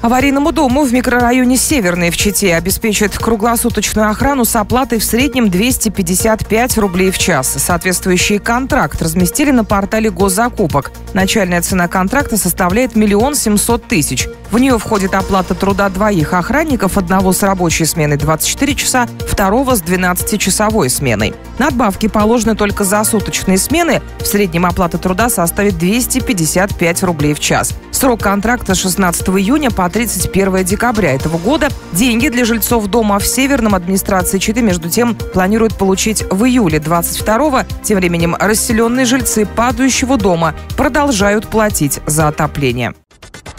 Аварийному дому в микрорайоне Северный в Чите обеспечат круглосуточную охрану с оплатой в среднем 255 рублей в час. Соответствующий контракт разместили на портале госзакупок. Начальная цена контракта составляет 1 700 000. В нее входит оплата труда двоих охранников, одного с рабочей сменой 24 часа, второго с 12-часовой сменой. Надбавки положены только за суточные смены. В среднем оплата труда составит 255 рублей в час. Срок контракта с 16 июня по 31 декабря этого года. Деньги для жильцов дома в Северном администрации Читы, между тем, планируют получить в июле 22-го. Тем временем расселенные жильцы падающего дома продолжают платить за отопление.